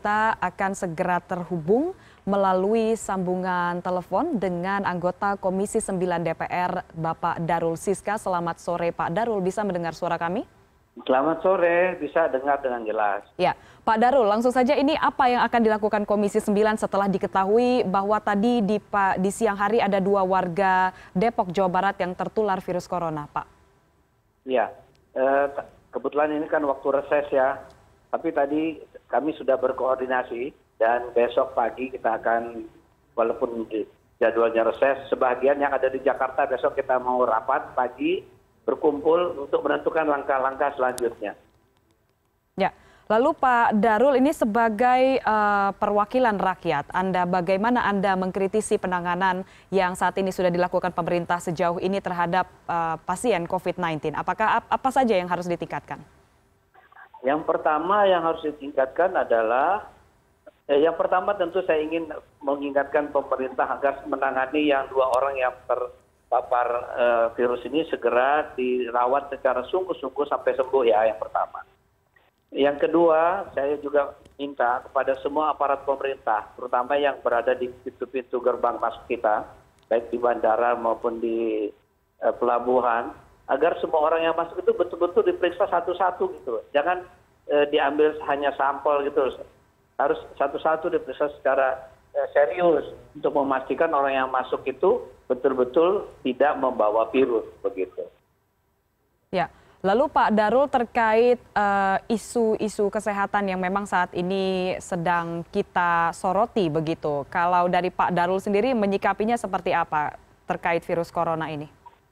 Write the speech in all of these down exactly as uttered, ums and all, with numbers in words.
kita akan segera terhubung melalui sambungan telepon dengan anggota Komisi sembilan D P R, Bapak Darul Siska. Selamat sore Pak Darul, bisa mendengar suara kami? Selamat sore, bisa dengar dengan jelas. Ya, Pak Darul, langsung saja ini apa yang akan dilakukan Komisi sembilan setelah diketahui bahwa tadi di, di siang hari ada dua warga Depok, Jawa Barat yang tertular virus corona, Pak? Ya, eh, kebetulan ini kan waktu reses ya, tapi tadi kami sudah berkoordinasi dan besok pagi kita akan, walaupun jadwalnya reses, sebagian yang ada di Jakarta besok kita mau rapat pagi, berkumpul untuk menentukan langkah-langkah selanjutnya. Ya, lalu Pak Darul ini sebagai uh, perwakilan rakyat, Anda bagaimana Anda mengkritisi penanganan yang saat ini sudah dilakukan pemerintah sejauh ini terhadap uh, pasien COVID sembilan belas? Apakah ap apa saja yang harus ditingkatkan? Yang pertama yang harus ditingkatkan adalah, eh, yang pertama tentu saya ingin mengingatkan pemerintah agar menangani yang dua orang yang ter papar uh, virus ini segera dirawat secara sungguh-sungguh sampai sembuh ya, yang pertama. Yang kedua, saya juga minta kepada semua aparat pemerintah, terutama yang berada di pintu-pintu gerbang masuk kita, baik di bandara maupun di uh, pelabuhan, agar semua orang yang masuk itu betul-betul diperiksa satu-satu gitu. Jangan uh, diambil hanya sampel gitu, harus satu-satu diperiksa secara uh, serius untuk memastikan orang yang masuk itu betul-betul tidak membawa virus begitu. Ya, lalu Pak Darul terkait isu-isu uh, kesehatan yang memang saat ini sedang kita soroti begitu. Kalau dari Pak Darul sendiri menyikapinya seperti apa terkait virus corona ini?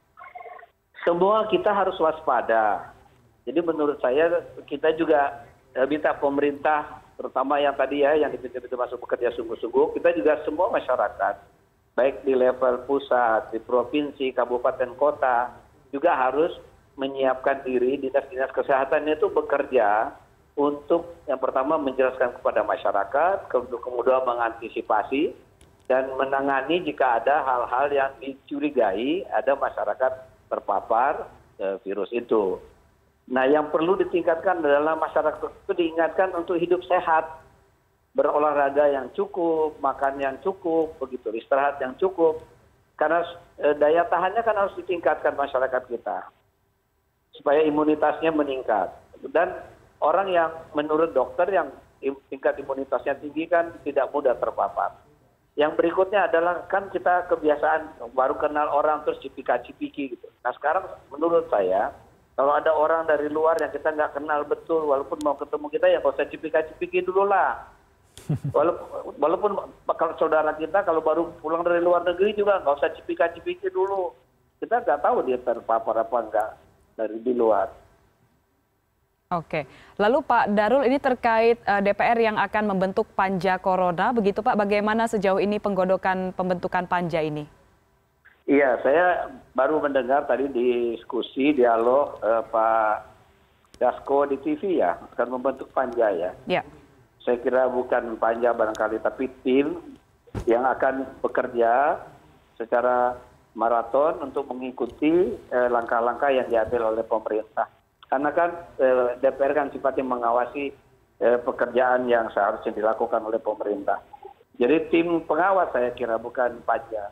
Semua kita harus waspada. Jadi menurut saya kita juga uh, minta pemerintah, terutama yang tadi ya, yang di pintu-pintu masuk bekerja sungguh-sungguh, kita juga semua masyarakat, baik di level pusat, di provinsi, kabupaten, kota, juga harus menyiapkan diri, dinas-dinas kesehatan itu bekerja untuk yang pertama menjelaskan kepada masyarakat, kemudian mengantisipasi dan menangani jika ada hal-hal yang dicurigai ada masyarakat terpapar eh, virus itu. Nah, yang perlu ditingkatkan adalah masyarakat itu diingatkan untuk hidup sehat, berolahraga yang cukup, makan yang cukup, begitu, istirahat yang cukup. Karena e, daya tahannya kan harus ditingkatkan masyarakat kita, supaya imunitasnya meningkat. Dan orang yang menurut dokter yang tingkat imunitasnya tinggi kan tidak mudah terpapar. Yang berikutnya adalah kan kita kebiasaan baru kenal orang terus cipika-cipiki gitu. Nah sekarang menurut saya, kalau ada orang dari luar yang kita nggak kenal betul, walaupun mau ketemu kita ya nggak usah cipika-cipiki dulu lah. Walaupun, walaupun kalau saudara kita kalau baru pulang dari luar negeri juga nggak usah cipika-cipiki dulu. Kita nggak tahu dia terpapar apa enggak dari di luar. Oke, lalu Pak Darul ini terkait uh, D P R yang akan membentuk panja corona, begitu Pak? Bagaimana sejauh ini penggodokan pembentukan panja ini? Iya, saya baru mendengar tadi diskusi dialog uh, Pak Dasko di T V ya, akan membentuk panja ya. Ya. Saya kira bukan panja barangkali, tapi tim yang akan bekerja secara maraton untuk mengikuti langkah-langkah eh, yang diambil oleh pemerintah. Karena kan eh, D P R kan sifatnya mengawasi eh, pekerjaan yang seharusnya dilakukan oleh pemerintah. Jadi tim pengawas saya kira, bukan panja.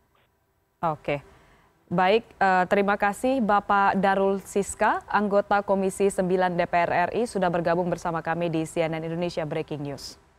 Oke. Baik, eh, terima kasih Bapak Darul Siska, anggota Komisi sembilan D P R R I, sudah bergabung bersama kami di C N N Indonesia Breaking News.